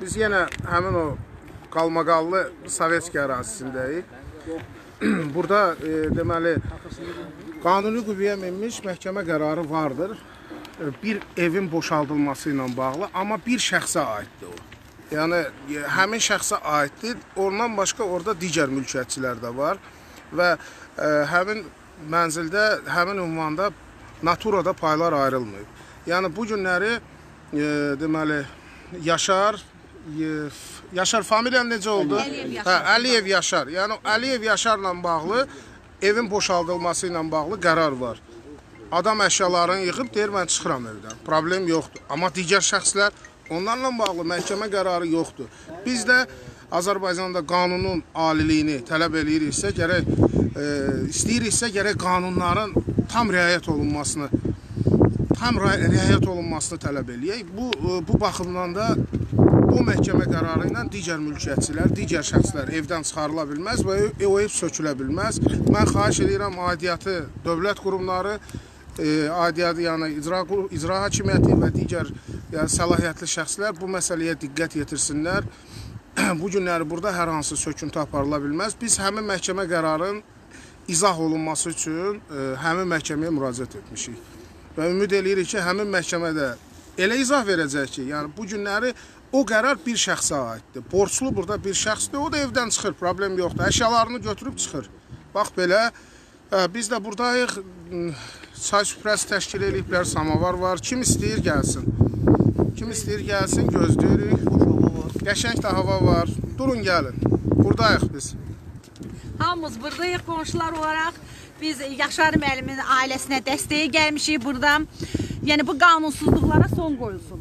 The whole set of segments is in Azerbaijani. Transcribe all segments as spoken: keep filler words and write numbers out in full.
Biz yenə həmin o qalmaqallı Sovetski ərazisindəyik. Burada e, deməli qanuni qüvvəyə minmiş məhkəmə qərarı vardır. Bir evin boşaldılması ilə bağlı, amma bir şəxsə aiddir o. Yəni həmin şəxsə aiddir. Ondan başqa orada digər mülkiyyətçilər də var və e, həmin mənzildə, həmin ünvanda naturada paylar ayrılmayıb. Yəni bu günləri e, deməli Yaşar e, Yaşar familiyan necə oldu? Əliyev Yaşar. Hə, Əliyev Yaşar. Yəni Əliyev Yaşarla bağlı evin boşaldılması ilə bağlı qərar var. Adam əşyalarını yığıb deyir, mən çıxıram evdən. Problem yoxdur. Amma digər şəxslər, onlarla bağlı məhkəmə qərarı yoxdur. Biz də Azərbaycanda qanunun aliliyini tələb eləyiriksə, gərək e, istəyiriksə, gərək qanunların tam riayət olunmasını tam riayət olunmasını tələb eləyək. Bu, bu baxımdan da bu məhkəmə qərarı ilə digər mülkiyyətçilər, digər şəxslər evdən çıxarıla bilməz və o ev sökülə bilməz. Mən xahiş edirəm, aidiyyatı dövlət qurumları, e, aidiyyatı yəni icra, icra hakimiyyəti və digər yəni, səlahiyyətli şəxslər bu məsələyə diqqət yetirsinlər. Bu günləri burada hər hansı söküntü aparıla bilməz. Biz həmin məhkəmə qərarının izah olunması üçün e, həmin məhkəməyə müraciət etmişik. Və ümid eləyirik ki, həmin məhkəmədə elə izah verəcək ki, yəni bu günləri o qərar bir şəxsə aiddir. Borçlu burada bir şəxsdir, o da evdən çıxır, problem yoxdur. Əşyalarını götürüb çıxır. Bax belə, biz də buradayıq, çay süfrəsi təşkil ediblər, samavar var. Kim istəyir gəlsin. Kim istəyir gəlsin, gözləyirik. Qəşəng də hava var. Durun gəlin. Buradayıq biz. Hamımız buradayıq qonşular olaraq. Biz Yaşar müəllimin ailəsinə dəstəyə gəlmişik burada. Yəni bu qanunsuzluqlara son qoyulsun.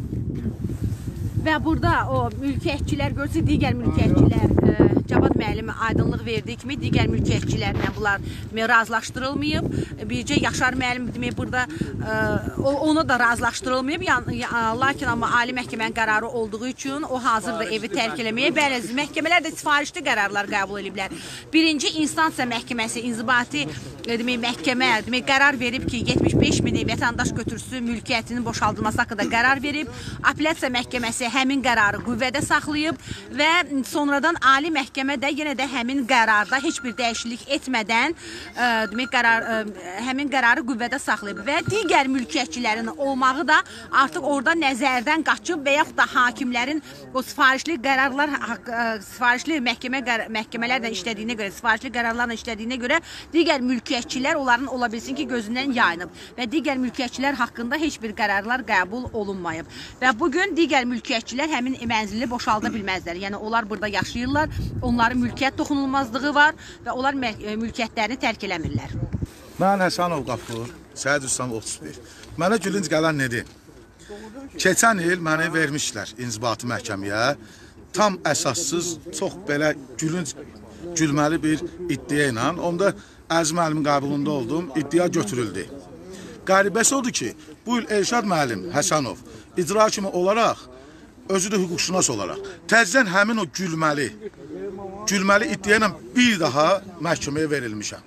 Və burada o mülkiyyətçilər görsə, digər mülkiyyətçilər e, Cavad müəllimi aydınlıq verdiyi kimi digər mülkiyyətçilərlə bunlar razılaşdırılmayıb. Bircə Yaşar müəllim demək burada e, ona da razılaşdırılmayıb. Yəni, lakin amma ali məhkəmənin qərarı olduğu üçün o hazırda evi tərk eləməyə. Bəli, məhkəmələr də sifarişli qərarlar qəbul ediblər. Birinci instansiya məhkəməsi inzibati e, demək, məhkəmə demək, qərar verib ki, yetmiş beş min vətəndaş götürsün mülkiyyətinin boşaldılması haqqında qərar verib. Apellyasiya məhkəməsi həmin qərarı qüvvədə saxlayıb və sonradan ali məhkəmə də yenə də həmin qərarda heç bir dəyişiklik etmədən ə, demək, qərar, ə, həmin qərarı qüvvədə saxlayıb və digər mülkiyyətçilərin olmağı da artıq orada nəzərdən qaçıb və yaxud da hakimlərin o sifarişli qərarlar ə, sifarişli məhkəmə məhkəmələrlə işlədiyinə görə, sifarişli qərarlarla işlədiyinə görə digər mülkiyyətçilər onların ola bilsin ki, gözündən yayınıb və digər mülkiyyətçilər haqqında heç bir qərarlar qəbul olunmayıb və bugün digər mülkiyyətçilər həmin mənzili boşalda bilməzlər. Yəni, onlar burada yaşayırlar, onların mülkiyyət toxunulmazlığı var və onlar mülkiyyətlərini tərk eləmirlər. Mən Həsənov Qafur, Səhid Üstam otuz bir. Mənə gülünc gələn nedir? Keçən il məni vermişlər inzibati məhkəməyə. Tam əsassız, çox belə gülünc, gülməli bir iddia ilə. Onda Əziz müəllimin qəbulunda oldum, iddia götürüldü. Qəribəsi odur ki, bu il Elşad müəllim Həsənov icra kimi olaraq, özü də hüquqşünas olaraq, təzdən həmin o gülməli, gülməli iddia ilə bir daha məhkəməyə verilmişəm.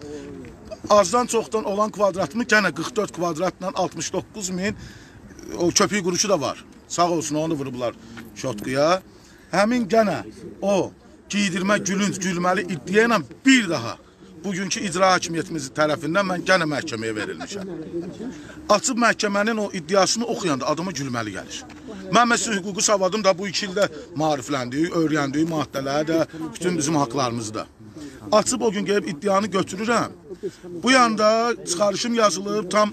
Azdan çoxdan olan kvadratımı gənə qırx dörd kvadratla altmış doqquz min o köpük quruşu da var. Sağ olsun, onu vurublar şotquya. Həmin gənə o giydirmə gülünc, gülməli iddia ilə bir daha bugünkü icra hakimiyyətimiz tərəfindən mən gənə məhkəməyə verilmişəm. Açıb məhkəmənin o iddiasını oxuyanda adama gülməli gəlir. Mən məsələn hüquqi savadım da bu iki ildə maarifləndik, öyrəndik maddələri də, bütün bizim haqlarımızı da. Açıb o gün gəlib iddianı götürürəm. Bu yanda çıxarışım yazılıb, tam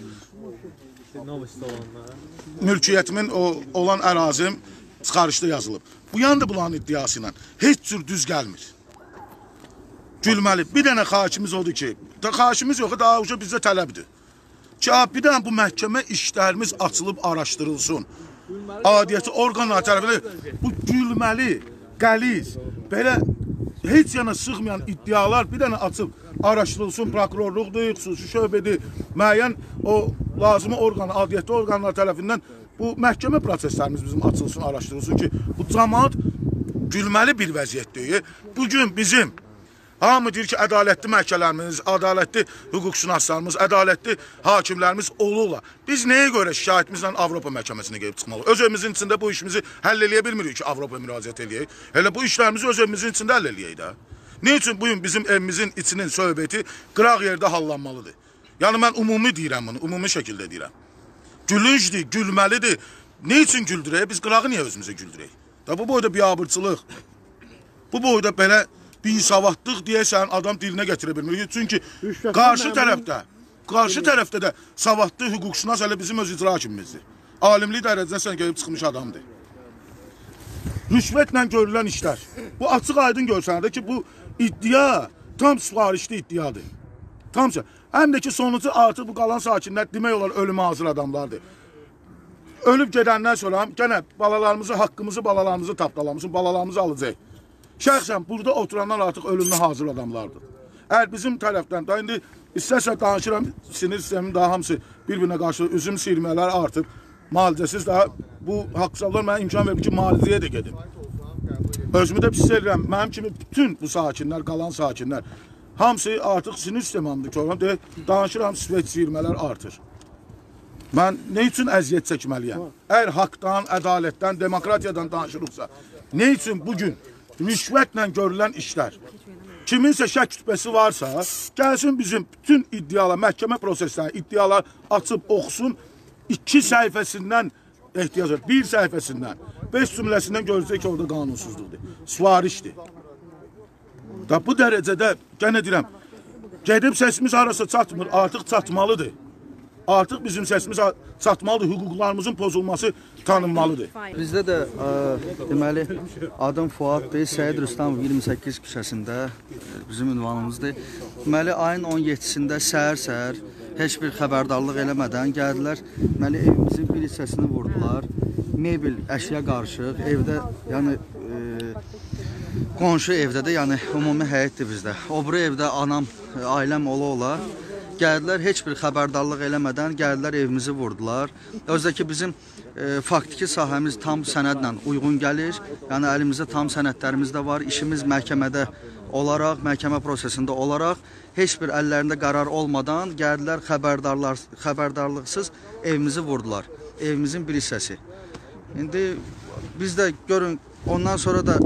mülkiyyətimin o, olan ərazim çıxarışda yazılıb. Bu yanda bulanın iddiası ilə heç cür düz gəlmir. Gülməli. Bir dənə xahişimiz odur ki, xahişimiz yox, daha uca bizdə tələbdir. Ki, bir dənə bu məhkəmə işlərimiz açılıb araşdırılsın. Adiyyəti orqanlar tərəfindən bu gülməli, qəliz, belə heç yana sığmayan iddialar bir dənə açıb araşdırılsın, prokurorluqdur, xüsusi şöbədir, müəyyən o lazımi orqan, adiyyəti orqanlar tərəfindən bu məhkəmə proseslərimiz bizim açılsın, araşdırılsın ki, bu cəmaat gülməli bir vəziyyətdir. Bugün bizim Hamı deyir ki, ədalətli məhkəmələrimiz, ədalətli hüquqşünaslarımız, ədalətli hakimlərimiz olurlar. Biz nəyə görə şikayətimizlə Avropa məhkəməsinə gəlib çıxmalıyıq? Öz evimizin içində bu işimizi həll eləyə bilmirik ki, Avropa müraciət eləyək. Elə bu işlərimizi öz evimizin içində həll eləyək də. Ne üçün bugün bizim evimizin içinin söhbəti qıraq yerdə hallanmalıdır? Yəni mən ümumi deyirəm bunu, ümumi şəkildə deyirəm. Gülüncdir, gülməlidir. Ne üçün güldürək? Biz qırağı niyə özümüzə güldürək? Da bu boyda biabırçılıq, bu boyda belə bir savadlıq deyəsən adam dilinə gətirə bilmir. Çünki qarşı tərəfdə, qarşı tərəfdə də savadlı hüquqşünas hələ bizim öz icra hakimimizdir. Alimlik dərəcəsindən gəlib çıxmış adamdır. Rüşvətlə görülən işlər. Bu açıq aydın görsənədir ki, bu iddia tam sifarişli iddiadır. Tam şey. Həm də ki, sonucu artıq bu qalan sakinlər demək olar ölümə hazır adamlardır. Ölüb gedəndən sonra gənə balalarımızı, haqqımızı, balalarımızı tapdalamızı, balalarımızı alacaq. Şəxsən burada oturanlar artıq ölümünə hazır adamlardır. Əgər bizim tərəfdən da indi istəsə danışıram, sinir sistemin daha hamısı bir-birinə qarşı üzüm sirmələr artıb, müalicəsiz daha bu haqsızlar mənə imkan verir ki, müalicəyə də gedim. Özümü də pis edirəm, mənim kimi bütün bu sakinlər, qalan sakinlər, hamısı artıq sinir sistemimdir ki, oradan danışıram, svet sirmələr artır. Mən ne üçün əziyyət çəkməliyəm? Əgər haqdan, ədalətdən, demokratiyadan danışırıqsa, ne üçün bugün rüşvətlə görülən işlər, kiminsə şək kütbəsi varsa, gəlsin bizim bütün iddialar, məhkəmə proseslərini, iddialar açıb, oxusun, iki səhifəsindən ehtiyac var, bir səhifəsindən, beş cümləsindən görəcək ki, orada qanunsuzluqdur, sifarişdir. Da bu dərəcədə, gənə deyirəm, gedib səsimiz arası çatmır, artıq çatmalıdır. Artıq bizim səsimiz çatmalıdır, hüquqlarımızın pozulması tanınmalıdır. Bizdə də ə, deməli adım Fuaddır, Səid Rüstəmov iyirmi səkkiz küçəsində bizim ünvanımızdır. Deməli ayın on yeddisində səhər-səhər heç bir xəbərdarlıq eləmədən gəldilər. Deməli evimizin bir hissəsini vurdular. Mebel, əşya qarışıq, evdə yəni e, qonşu evdə də yəni ümumi həyətdir bizdə. O biri evdə anam, ailəm ola-ola gəldilər, heç bir xəbərdarlıq eləmədən gəldilər, evimizi vurdular. Özdəki bizim e, faktiki sahəmiz tam sənədlə uyğun gəlir. Yəni əlimizdə tam sənədlərimiz də var. İşimiz məhkəmədə olaraq, məhkəmə prosesində olaraq heç bir əllərində qərar olmadan gəldilər, xəbərdarlar, xəbərdarlıqsız evimizi vurdular. Evimizin bir hissəsi. İndi biz də görün, ondan sonra da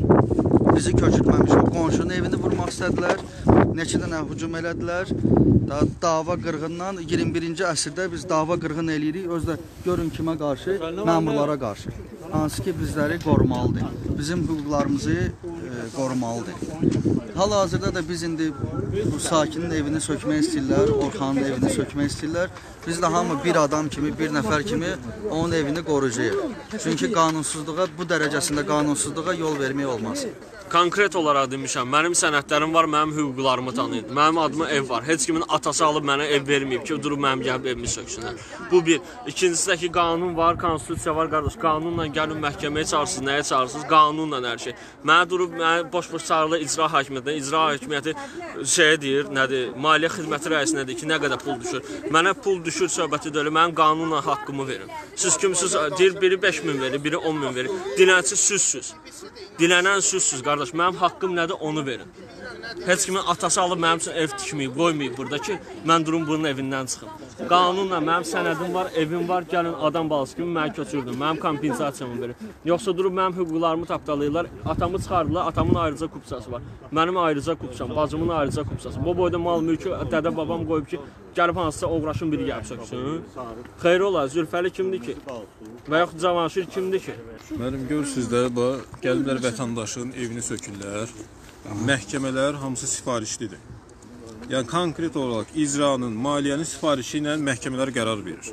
bizi köçürtməmişik. Qonşunun evini vurmaq istədilər. Neçə dənə hücum elədilər. Da, dava qırğından iyirmi birinci əsrdə biz dava qırğın eləyirik. Özdə görün kimə qarşı? Məmurlara qarşı. Hansı ki bizləri qorumalıdır. Bizim hüquqlarımızı e, qorumalıdır. Hal-hazırda da biz indi bu sakinin evini sökmək istəyirlər, Orxanın evini sökmək istəyirlər. Biz də hamı bir adam kimi, bir nəfər kimi onun evini qoruyacağıq. Çünki qanunsuzluğa, bu dərəcəsində qanunsuzluğa yol vermək olmaz. Konkret olaraq demişəm, mənim sənədlərim var, mənim hüquqlarımı tanıyır. Mənim adıma ev var. Heç kimin atası alıb mənə ev verməyib ki, durub mənim gəlib evimi söksünlər. Bu bir. İkincisi də ki, qanun var, konstitusiya var, qardaş. Qanunla gəlin məhkəməyə çağırsınız, nəyə çağırsınız? Qanunla hər şey. Mənə durub, mənə boş-boş çağırılır icra hakimiyyətinə. İcra hakimiyyəti şey deyir, nədir, maliyyə xidməti rəisinə deyir ki, nə qədər pul düşür. Mənə pul düşür söhbəti deyil, mənim qanunla haqqımı verin. Siz kimsiz, deyir, biri beş min verir, biri on min verir. Dilənçi süzsüz. Dilənən süzsüz, qardaş. Mənim haqqım nədir, onu verin. Heç kimin atası alıb mənim üçün ev tikməyib, qoymayıb burada ki, mən durum bunun evindən çıxım. Qanunla mənim sənədim var, evim var, gəlin adam balası kimi mənə köçürdün, mənim kompensasiyamı verin. Yoxsa durub mənim hüquqlarımı tapdalayırlar, atamı çıxardılar, atamın ayrıca kupçası var. Mənim ayrıca kupçam, bacımın ayrıca kupçası. Bu boyda mal mülkü dədə babam qoyub ki, gəlib hansısa oğraşın biri gəlib söksün. Xeyr ola, Zülfəli kimdir ki? Və yaxud Cavanşir kimdir ki? Mənim görürsünüz də, gəliblər vətəndaşın evini sökürlər. Məhkəmələr hamısı sifarişlidir. Yəni konkret olaraq icranın, maliyyənin sifarişi ilə məhkəmələr qərar verir.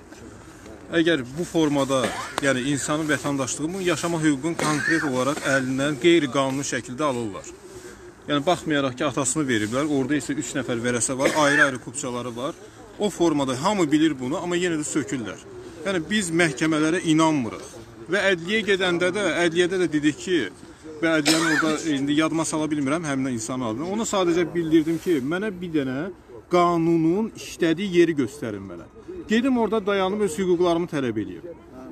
Əgər bu formada, yəni insanın vətəndaşlığının, yaşama hüququnu konkret olaraq əlindən qeyri-qanuni şəkildə alırlar. Yəni baxmayaraq ki, atasını veriblər, orada isə üç nəfər vərəsə var, ayrı-ayrı kupçaları var. O formada hamı bilir bunu, amma yenə də sökürlər. Yəni biz məhkəmələrə inanmırıq. Və ədliyə gedəndə də, ədliyyədə də dedik ki, və ədliyyəni orada indi yadıma sala bilmirəm həmin insanın adını. Ona sadəcə bildirdim ki, mənə bir dənə qanunun işlədiyi yeri göstərin mənə. Gedim orada dayanıb öz hüquqlarımı tələb edeyim.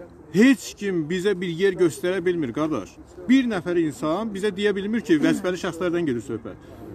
Heç kim bizə bir yer göstərə bilmir, qardaş. Bir nəfər insan bizə deyə bilmir ki, vəzifəli şəxslərdən gedir söhbət.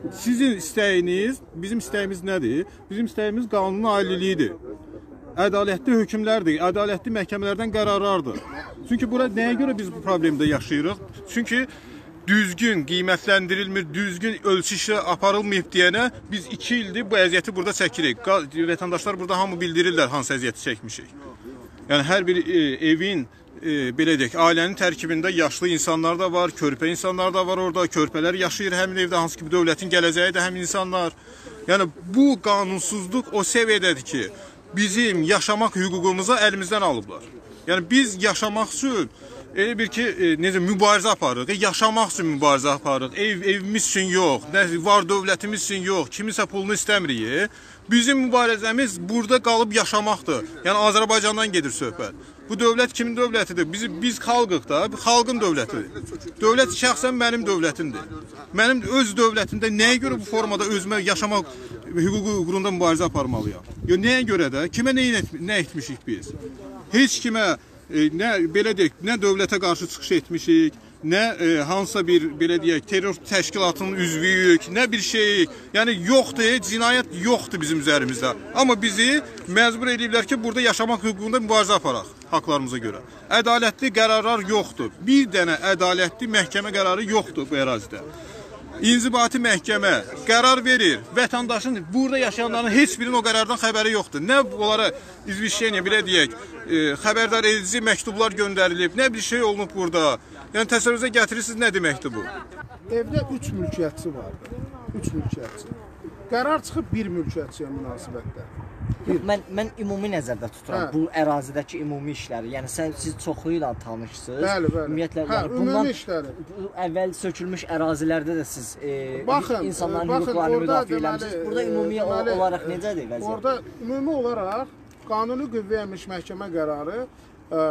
sizin istəyiniz, bizim istəyimiz nədir? Bizim istəyimiz qanunun aliliyidir. Ədalətli hökmlərdir, ədalətli məhkəmələrdən qərarlardır. Çünki bura nəyə görə biz bu problemdə yaşayırıq? Çünki düzgün qiymətləndirilmir, düzgün ölçüşlə aparılmayıb deyənə biz iki ildir bu əziyyəti burada çəkirik. Vətəndaşlar burada hamı bildirirlər hansı əziyyəti çəkmişik. Yəni hər bir e, evin e, belə deyək, ailənin tərkibində yaşlı insanlar da var, körpə insanlar da var orada, körpələr yaşayır həmin evdə, hansı ki dövlətin gələcəyi də həmin insanlar. Yəni bu qanunsuzluq o səviyyədədir ki, bizim yaşamaq hüququmuzu əlimizdən alıblar. Yəni biz yaşamaq üçün elə bir ki, e, necə mübarizə aparırıq, e, yaşamaq üçün mübarizə aparırıq, ev, evimiz üçün yox, nə, var dövlətimiz üçün yox, kimisə pulunu istəmirik. Bizim mübarizəmiz burada qalıb yaşamaqdır. Yəni Azərbaycandan gedir söhbət. Bu dövlət kimin dövlətidir? Biz, biz xalqıq da, xalqın dövlətidir. Dövlət şəxsən mənim dövlətimdir. Mənim öz dövlətimdə nəyə görə bu formada özümə yaşamaq hüququ uğrunda mübarizə aparmalıyam? Yo, nəyə görə də? Kimə nə, nə etmişik biz? Heç kimə e, nə belə deyək, nə dövlətə qarşı çıxış etmişik, nə e, hansısa bir belə deyək, terror təşkilatının üzvüyük, nə bir şey. Yəni yoxdur, cinayət yoxdur bizim üzərimizdə. Amma bizi məcbur ediblər ki, burada yaşamaq hüququnda mübarizə aparaq haqlarımıza görə. Ədalətli qərarlar yoxdur. Bir dənə ədalətli məhkəmə qərarı yoxdur bu ərazidə. İnzibati məhkəmə qərar verir. Vətəndaşın, burada yaşayanların heç birinin o qərardan xəbəri yoxdur. Nə onlara izvişleniyə, belə deyək, e, xəbərdar edici məktublar göndərilib, nə bir şey olunub burada. Yəni təsəvvürünüzə gətirirsiniz, nə deməkdir bu? Evdə üç mülkiyyətçi vardı. üç mülkiyyətçi. Qərar çıxıb bir mülkiyyətçiyə münasibətdə. Mən mən ümumi nəzərdə tuturam hə. Bu ərazidəki ümumi işləri. Yəni sən siz çoxu ilə tanışsınız. Bəli, bəli. Ümumiyyətlə hə, yəni bundan ümumi işləri. Bu əvvəl sökülmüş ərazilərdə də siz e, baxın, insanların baxın, hüquqlarını müdafiə deməli, eləmisiniz. Burada ümumi deməli, olaraq necədir vəziyyət? Orada ümumi olaraq qanuni qüvvəyə minmiş məhkəmə qərarı ə,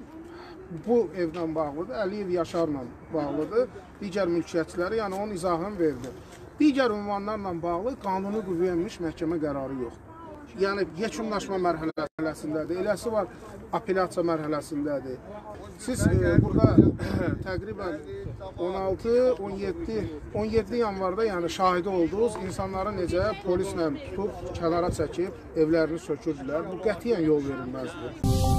bu evlə bağlıdır, Əliyev Yaşarla bağlıdır. Digər mülkiyyətçiləri, yəni onun izahını verdi. Digər ünvanlarla bağlı qanuni qüvvəyə minmiş məhkəmə qərarı yoxdur. Yəni yekunlaşma mərhələsindədir. Eləsi var, apellyasiya mərhələsindədir. Siz e, burada təqribən on altı, on yeddi, on yeddi yanvarda yəni şahidi oldunuz, insanları necə polislə tutub, kənara çəkib, evlərini sökürdülər. Bu qətiyyən yol verilməzdir.